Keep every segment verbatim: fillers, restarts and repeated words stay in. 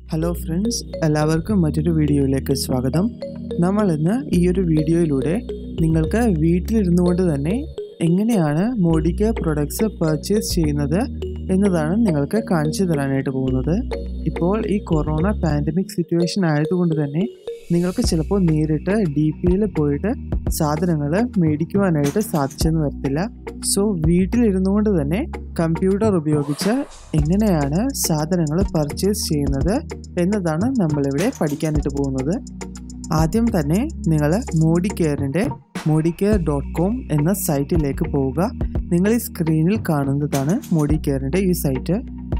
Hello friends, എല്ലാവർക്കും മറ്റൊരു വീഡിയോയിലേക്ക് സ്വാഗതം. നമ്മൾ ഇന്ന് ഈ ഒരു വീഡിയോയിലൂടെ നിങ്ങൾക്ക് വീട്ടിലിരുന്നു കൊണ്ട് തന്നെ എങ്ങനെയാണ് മോഡികെയർ പ്രൊഡക്ട്സ് പർച്ചേസ് ചെയ്യുന്നത് എന്നതാണ് നിങ്ങൾക്ക് കാണിച്ചു തരാനായിട്ട് പോകുന്നത്. ഇപ്പോൾ ഈ കൊറോണ പാൻഡമിക് സിറ്റുവേഷൻ ആയതുകൊണ്ട് തന്നെ നിങ്ങൾക്ക് ചിലപ്പോൾ നേരിട്ട് ഡി പിയിൽ പോയിട്ട് സാധനങ്ങൾ മേടിക്കുവാനായിട്ട് സാധിച്ചെന്ന് വരത്തില്ല. സോ വീട്ടിലിരുന്നു കൊണ്ട് തന്നെ കമ്പ്യൂട്ടർ ഉപയോഗിച്ച് എങ്ങനെയാണ് സാധനങ്ങൾ പർച്ചേസ് ചെയ്യുന്നത് എന്നതാണ് നമ്മളിവിടെ പഠിക്കാനായിട്ട് പോകുന്നത്. ആദ്യം തന്നെ നിങ്ങൾ മോഡികെയറിൻ്റെ മോഡികെയർ ഡോട്ട് കോം എന്ന സൈറ്റിലേക്ക് പോവുക. നിങ്ങൾ ഈ സ്ക്രീനിൽ കാണുന്നതാണ് മോഡികെയറിൻ്റെ ഈ സൈറ്റ്.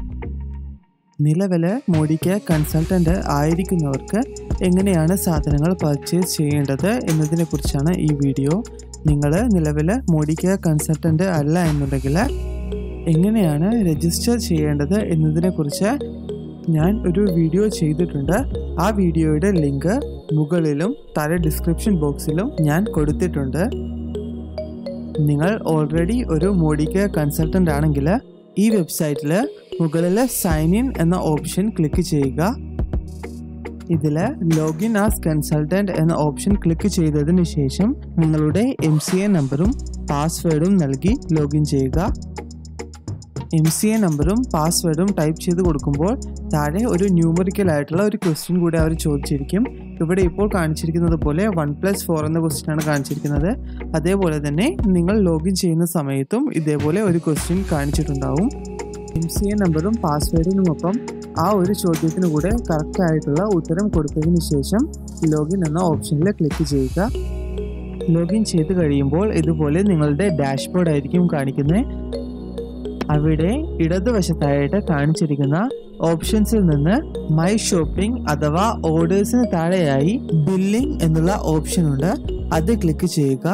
നിലവിൽ മോഡികെയർ കൺസൾട്ടൻ്റ് ആയിരിക്കുന്നവർക്ക് എങ്ങനെയാണ് സാധനങ്ങൾ പർച്ചേസ് ചെയ്യേണ്ടത് എന്നതിനെക്കുറിച്ചാണ് ഈ വീഡിയോ. നിങ്ങൾ നിലവിൽ മോഡികെയർ കൺസൾട്ടൻ്റ് അല്ല എന്നുണ്ടെങ്കിൽ എങ്ങനെയാണ് രജിസ്റ്റർ ചെയ്യേണ്ടത് എന്നതിനെക്കുറിച്ച് ഞാൻ ഒരു വീഡിയോ ചെയ്തിട്ടുണ്ട്. ആ വീഡിയോയുടെ ലിങ്ക് മുകളിലും താഴെ ഡിസ്ക്രിപ്ഷൻ ബോക്സിലും ഞാൻ കൊടുത്തിട്ടുണ്ട്. നിങ്ങൾ ഓൾറെഡി ഒരു മോഡികെയർ കൺസൾട്ടൻ്റ് ആണെങ്കിൽ ഈ വെബ്സൈറ്റിൽ മുകളിൽ സൈൻ ഇൻ എന്ന ഓപ്ഷൻ ക്ലിക്ക് ചെയ്യുക. ഇതിൽ ലോഗിൻ ആസ് കൺസൾട്ടൻ്റ് എന്ന ഓപ്ഷൻ ക്ലിക്ക് ചെയ്തതിന് ശേഷം നിങ്ങളുടെ എം സി എ നമ്പറും പാസ്വേഡും നൽകി ലോഗിൻ ചെയ്യുക. എം സി എ നമ്പറും പാസ്വേഡും ടൈപ്പ് ചെയ്ത് കൊടുക്കുമ്പോൾ താഴെ ഒരു ന്യൂമറിക്കൽ ആയിട്ടുള്ള ഒരു ക്വസ്റ്റ്യൻ കൂടി അവർ ചോദിച്ചിരിക്കും. ഇവിടെ ഇപ്പോൾ കാണിച്ചിരിക്കുന്നത് പോലെ വൺ പ്ലസ് ഫോർ എന്ന ക്വസ്റ്റ്യൻ ആണ് കാണിച്ചിരിക്കുന്നത്. അതേപോലെ തന്നെ നിങ്ങൾ ലോഗിൻ ചെയ്യുന്ന സമയത്തും ഇതേപോലെ ഒരു ക്വസ്റ്റ്യൻ കാണിച്ചിട്ടുണ്ടാവും. എം സി എ നമ്പറും പാസ്വേഡിനുമൊപ്പം ആ ഒരു ചോദ്യത്തിന് കൂടെ കറക്റ്റ് ആയിട്ടുള്ള ഉത്തരം കൊടുത്തതിന് ശേഷം ലോഗിൻ എന്ന ഓപ്ഷനിൽ ക്ലിക്ക് ചെയ്യുക. ലോഗിൻ ചെയ്ത് കഴിയുമ്പോൾ ഇതുപോലെ നിങ്ങളുടെ ഡാഷ്ബോർഡ് ആയിരിക്കും കാണിക്കുന്നത്. അവിടെ ഇടതുവശത്തായിട്ട് കാണിച്ചിരിക്കുന്ന ഓപ്ഷൻസിൽ നിന്ന് മൈ ഷോപ്പിംഗ് അഥവാ ഓർഡേഴ്സിന് താഴെയായി ബില്ലിംഗ് എന്നുള്ള ഓപ്ഷൻ ഉണ്ട്. അത് ക്ലിക്ക് ചെയ്യുക.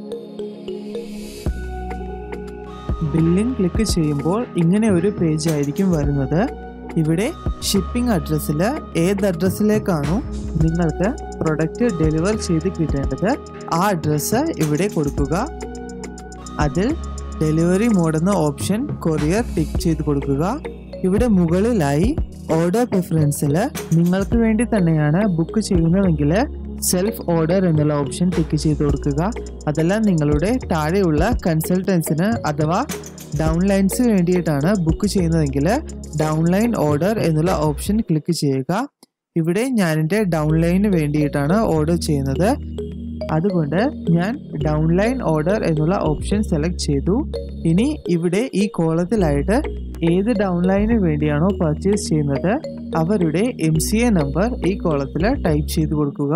ബില്ലിംഗ് ക്ലിക്ക് ചെയ്യുമ്പോൾ ഇങ്ങനെ ഒരു പേജ് ആയിരിക്കും വരുന്നത്. ഇവിടെ ഷിപ്പിംഗ് അഡ്രസ്സിൽ ഏത് അഡ്രസ്സിലേക്കാണോ നിങ്ങൾക്ക് പ്രൊഡക്റ്റ് ഡെലിവർ ചെയ്ത് കിട്ടേണ്ടത് ആ അഡ്രസ്സ് ഇവിടെ കൊടുക്കുക. അതിൽ ഡെലിവറി മോഡ് എന്ന ഓപ്ഷൻ കൊറിയർ ടിക്ക് ചെയ്ത് കൊടുക്കുക. ഇവിടെ മുകളിലായി ഓർഡർ പ്രിഫറൻസിൽ നിങ്ങൾക്ക് വേണ്ടി തന്നെയാണ് ബുക്ക് ചെയ്യുന്നതെങ്കിൽ സെൽഫ് ഓർഡർ എന്നുള്ള ഓപ്ഷൻ ടിക്ക് ചെയ്ത് കൊടുക്കുക. അതെല്ലാം നിങ്ങളുടെ താഴെയുള്ള കൺസൾട്ടൻസിന് അഥവാ ഡൗൺലൈൻസ് വേണ്ടിയിട്ടാണ് ബുക്ക് ചെയ്യുന്നതെങ്കിൽ ഡൗൺലൈൻ ഓർഡർ എന്നുള്ള ഓപ്ഷൻ ക്ലിക്ക് ചെയ്യുക. ഇവിടെ ഞാൻ എൻ്റെ ഡൗൺലൈന് വേണ്ടിയിട്ടാണ് ഓർഡർ ചെയ്യുന്നത്. അതുകൊണ്ട് ഞാൻ ഡൗൺലൈൻ ഓർഡർ എന്നുള്ള ഓപ്ഷൻ സെലക്ട് ചെയ്തു. ഇനി ഇവിടെ ഈ കോളത്തിലായിട്ട് ഏത് ഡൗൺലൈന് വേണ്ടിയാണോ പർച്ചേസ് ചെയ്യുന്നത് അവരുടെ എം സി എ നമ്പർ ഈ കോളത്തിൽ ടൈപ്പ് ചെയ്ത് കൊടുക്കുക.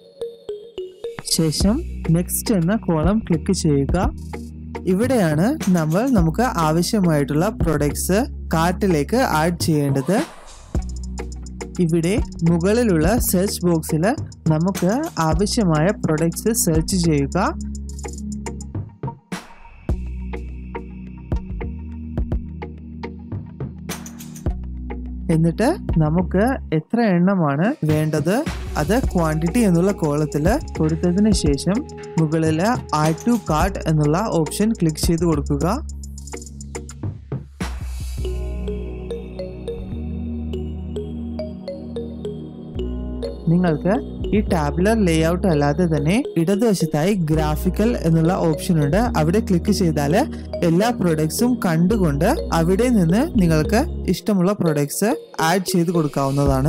ശേഷം നെക്സ്റ്റ് എന്ന കോളം ക്ലിക്ക് ചെയ്യുക. ഇവിടെയാണ് നമ്മൾ നമുക്ക് ആവശ്യമായിട്ടുള്ള പ്രൊഡക്ട്സ് കാർട്ടിലേക്ക് ആഡ് ചെയ്യേണ്ടത്. ഇവിടെ മുകളിലുള്ള സെർച്ച് ബോക്സിൽ നമുക്ക് ആവശ്യമായ പ്രൊഡക്ട്സ് സെർച്ച് ചെയ്യുക. എന്നിട്ട് നമുക്ക് എത്ര എണ്ണമാണ് വേണ്ടത് അത് ക്വാണ്ടിറ്റി എന്നുള്ള കോളത്തിൽ കൊടുത്തതിന് ശേഷം മുകളിൽ ആഡ് ടു കാർട്ട് എന്നുള്ള ഓപ്ഷൻ ക്ലിക്ക് ചെയ്ത് കൊടുക്കുക. നിങ്ങൾക്ക് ഈ ടാബുലർ ലേഔട്ട് അല്ലാതെ തന്നെ ഇടതുവശത്തായി ഗ്രാഫിക്കൽ എന്നുള്ള ഓപ്ഷൻ ഉണ്ട്. അവിടെ ക്ലിക്ക് ചെയ്താൽ എല്ലാ പ്രൊഡക്ട്സും കണ്ടുകൊണ്ട് അവിടെ നിന്ന് നിങ്ങൾക്ക് ഇഷ്ടമുള്ള പ്രൊഡക്ട്സ് ആഡ് ചെയ്ത് കൊടുക്കാവുന്നതാണ്.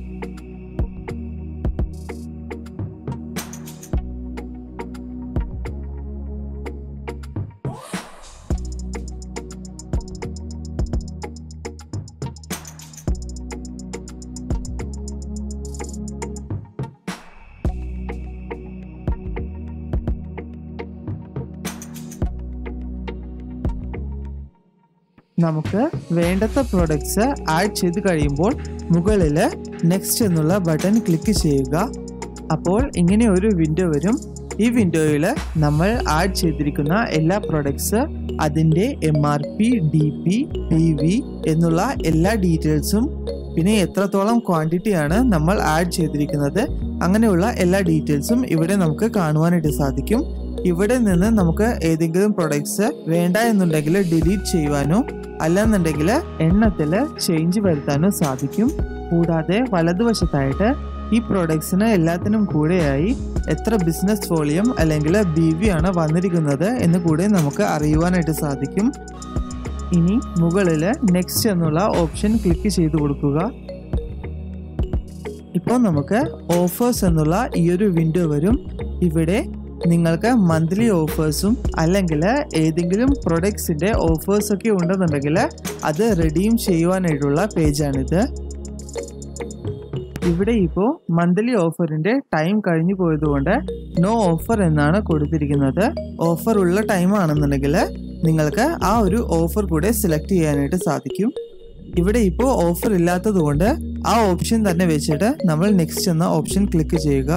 നമുക്ക് വേണ്ടത്ര പ്രൊഡക്ട്സ് ആഡ് ചെയ്ത് കഴിയുമ്പോൾ മുകളിൽ നെക്സ്റ്റ് എന്നുള്ള ബട്ടൺ ക്ലിക്ക് ചെയ്യുക. അപ്പോൾ ഇങ്ങനെ ഒരു വിൻഡോ വരും. ഈ വിൻഡോയിൽ നമ്മൾ ആഡ് ചെയ്തിരിക്കുന്ന എല്ലാ പ്രൊഡക്ട്സ് അതിൻ്റെ M R P, D P, P V എന്നുള്ള എല്ലാ ഡീറ്റെയിൽസും പിന്നെ എത്രത്തോളം ക്വാണ്ടിറ്റിയാണ് നമ്മൾ ആഡ് ചെയ്തിരിക്കുന്നത് അങ്ങനെയുള്ള എല്ലാ ഡീറ്റെയിൽസും ഇവിടെ നമുക്ക് കാണുവാനായിട്ട് സാധിക്കും. ഇവിടെ നിന്ന് നമുക്ക് ഏതെങ്കിലും പ്രൊഡക്ട്സ് വേണ്ട എന്നുണ്ടെങ്കിൽ ഡിലീറ്റ് ചെയ്യുവാനോ അല്ലെന്നുണ്ടെങ്കിൽ എണ്ണത്തിൽ ചേഞ്ച് വരുത്താനോ സാധിക്കും. കൂടാതെ വലതുവശത്തായിട്ട് ഈ പ്രൊഡക്ട്സിന് എല്ലാത്തിനും കൂടെയായി എത്ര ബിസിനസ് വോളിയം അല്ലെങ്കിൽ ബി വി ആണ് വന്നിരിക്കുന്നത് എന്ന് കൂടെ നമുക്ക് അറിയുവാനായിട്ട് സാധിക്കും. ഇനി മുകളിൽ നെക്സ്റ്റ് എന്നുള്ള ഓപ്ഷൻ ക്ലിക്ക് ചെയ്ത് കൊടുക്കുക. ഇപ്പോൾ നമുക്ക് ഓഫേഴ്സ് എന്നുള്ള ഈ ഒരു വിൻഡോ വരും. ഇവിടെ നിങ്ങൾക്ക് മന്ത്ലി ഓഫേഴ്സും അല്ലെങ്കിൽ ഏതെങ്കിലും പ്രൊഡക്ട്സിൻ്റെ ഓഫേഴ്സൊക്കെ ഉണ്ടെന്നുണ്ടെങ്കിൽ അത് റെഡീം ചെയ്യുവാനായിട്ടുള്ള പേജാണിത്. ഇവിടെ ഇപ്പോൾ മന്ത്ലി ഓഫറിൻ്റെ ടൈം കഴിഞ്ഞു പോയതുകൊണ്ട് നോ ഓഫർ എന്നാണ് കൊടുത്തിരിക്കുന്നത്. ഓഫർ ഉള്ള ടൈം ആണെന്നുണ്ടെങ്കിൽ നിങ്ങൾക്ക് ആ ഒരു ഓഫർ കൂടെ സെലക്ട് ചെയ്യാനായിട്ട് സാധിക്കും. ഇവിടെ ഇപ്പോൾ ഓഫർ ഇല്ലാത്തത് കൊണ്ട് ആ ഓപ്ഷൻ തന്നെ വെച്ചിട്ട് നമ്മൾ നെക്സ്റ്റ് എന്ന ഓപ്ഷൻ ക്ലിക്ക് ചെയ്യുക.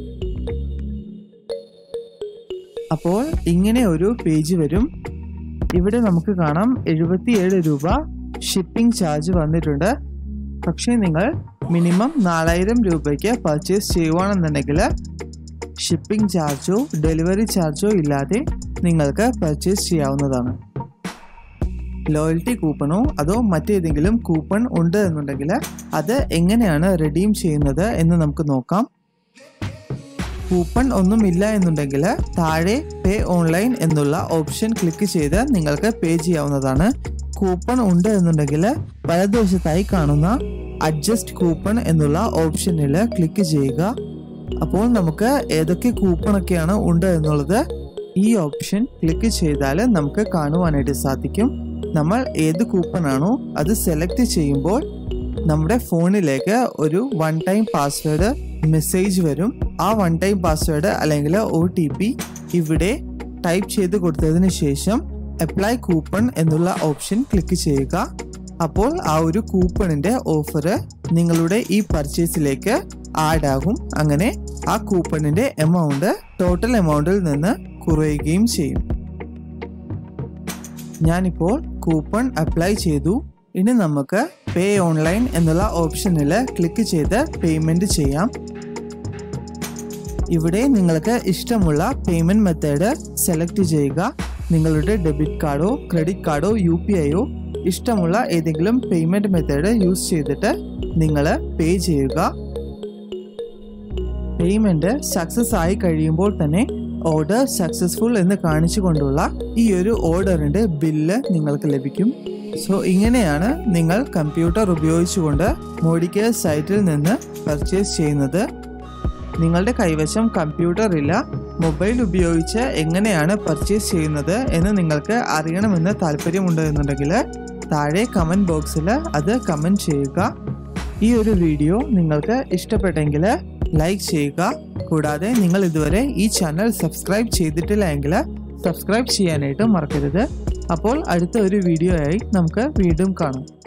അപ്പോൾ ഇങ്ങനെ ഒരു പേജ് വരും. ഇവിടെ നമുക്ക് കാണാം എഴുപത്തിയേഴ് രൂപ ഷിപ്പിംഗ് ചാർജ് വന്നിട്ടുണ്ട്. പക്ഷേ നിങ്ങൾ മിനിമം നാലായിരം രൂപയ്ക്ക് പർച്ചേസ് ചെയ്യുവാണെന്നുണ്ടെങ്കിൽ ഷിപ്പിംഗ് ചാർജോ ഡെലിവറി ചാർജോ ഇല്ലാതെ നിങ്ങൾക്ക് പർച്ചേസ് ചെയ്യാവുന്നതാണ്. ലോയൽറ്റി കൂപ്പണോ അതോ മറ്റേതെങ്കിലും കൂപ്പൺ ഉണ്ട് എന്നുണ്ടെങ്കിൽ അത് എങ്ങനെയാണ് റെഡീം ചെയ്യുന്നത് എന്ന് നമുക്ക് നോക്കാം. കൂപ്പൺ ഒന്നുമില്ല എന്നുണ്ടെങ്കിൽ താഴെ പേ ഓൺലൈൻ എന്നുള്ള ഓപ്ഷൻ ക്ലിക്ക് ചെയ്ത് നിങ്ങൾക്ക് പേ ചെയ്യാവുന്നതാണ്. കൂപ്പൺ ഉണ്ട് എന്നുണ്ടെങ്കിൽ വലതുവശത്തായി കാണുന്ന അഡ്ജസ്റ്റ് കൂപ്പൺ എന്നുള്ള ഓപ്ഷനിൽ ക്ലിക്ക് ചെയ്യുക. അപ്പോൾ നമുക്ക് ഏതൊക്കെ കൂപ്പണൊക്കെയാണ് ഉണ്ട് എന്നുള്ളത് ഈ ഓപ്ഷൻ ക്ലിക്ക് ചെയ്താൽ നമുക്ക് കാണുവാനായിട്ട് സാധിക്കും. നമ്മൾ ഏത് കൂപ്പണാണോ അത് സെലക്ട് ചെയ്യുമ്പോൾ നമ്മുടെ ഫോണിലേക്ക് ഒരു വൺ ടൈം പാസ്വേഡ് മെസ്സേജ് വരും. ആ വൺ ടൈം പാസ്വേഡ് അല്ലെങ്കിൽ ഒ ടി പി ഇവിടെ ടൈപ്പ് ചെയ്ത് കൊടുത്തതിന് ശേഷം അപ്ലൈ കൂപ്പൺ എന്നുള്ള ഓപ്ഷൻ ക്ലിക്ക് ചെയ്യുക. അപ്പോൾ ആ ഒരു കൂപ്പണിൻ്റെ ഓഫർ നിങ്ങളുടെ ഈ പർച്ചേസിലേക്ക് ആഡ് ആകും. അങ്ങനെ ആ കൂപ്പണിൻ്റെ എമൗണ്ട് ടോട്ടൽ എമൗണ്ടിൽ നിന്ന് കുറയുകയും ചെയ്യും. ഞാനിപ്പോൾ കൂപ്പൺ അപ്ലൈ ചെയ്തു. ഇനി നമുക്ക് പേ ഓൺലൈൻ എന്നുള്ള ഓപ്ഷനിൽ ക്ലിക്ക് ചെയ്ത് പേയ്മെൻറ്റ് ചെയ്യാം. ഇവിടെ നിങ്ങൾക്ക് ഇഷ്ടമുള്ള പേയ്മെൻറ്റ് മെത്തേഡ് സെലക്ട് ചെയ്യുക. നിങ്ങളുടെ ഡെബിറ്റ് കാർഡോ ക്രെഡിറ്റ് കാർഡോ യു പി ഐയോ ഇഷ്ടമുള്ള ഏതെങ്കിലും പേയ്മെൻറ്റ് മെത്തേഡ് യൂസ് ചെയ്തിട്ട് നിങ്ങൾ പേ ചെയ്യുക. പേയ്മെൻറ്റ് സക്സസ് ആയി കഴിയുമ്പോൾ തന്നെ ഓർഡർ സക്സസ്ഫുൾ എന്ന് കാണിച്ചുകൊണ്ടുള്ള ഈ ഒരു ഓർഡറിൻ്റെ ബില്ല് നിങ്ങൾക്ക് ലഭിക്കും. സോ ഇങ്ങനെയാണ് നിങ്ങൾ കമ്പ്യൂട്ടർ ഉപയോഗിച്ചുകൊണ്ട് മോഡികെയർ സൈറ്റിൽ നിന്ന് പർച്ചേസ് ചെയ്യുന്നത്. നിങ്ങളുടെ കൈവശം കമ്പ്യൂട്ടർ ഇല്ല, മൊബൈൽ ഉപയോഗിച്ച് എങ്ങനെയാണ് പർച്ചേസ് ചെയ്യുന്നത് എന്ന് നിങ്ങൾക്ക് അറിയണമെന്ന് താല്പര്യമുണ്ട് എന്നുണ്ടെങ്കിൽ താഴെ കമൻറ്റ് ബോക്സിൽ അത് കമൻറ്റ് ചെയ്യുക. ഈ ഒരു വീഡിയോ നിങ്ങൾക്ക് ഇഷ്ടപ്പെട്ടെങ്കിൽ ലൈക്ക് ചെയ്യുക. കൂടാതെ നിങ്ങൾ ഇതുവരെ ഈ ചാനൽ സബ്സ്ക്രൈബ് ചെയ്തിട്ടില്ല എങ്കിൽ സബ്സ്ക്രൈബ് ചെയ്യാനായിട്ട് മറക്കരുത്. അപ്പോൾ അടുത്ത ഒരു വീഡിയോ ആയി നമുക്ക് വീണ്ടും കാണാം.